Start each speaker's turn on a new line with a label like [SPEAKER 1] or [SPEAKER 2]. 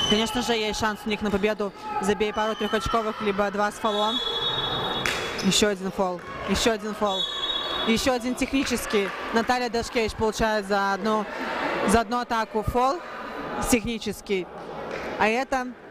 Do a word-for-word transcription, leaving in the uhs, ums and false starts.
[SPEAKER 1] Конечно же, есть шанс у них на победу. Забей пару трехочковых, либо два с фолом. Еще один фол. Еще один фол. Еще один технический. Наталья Дашкевич получает за одну, за одну атаку фол технический. А это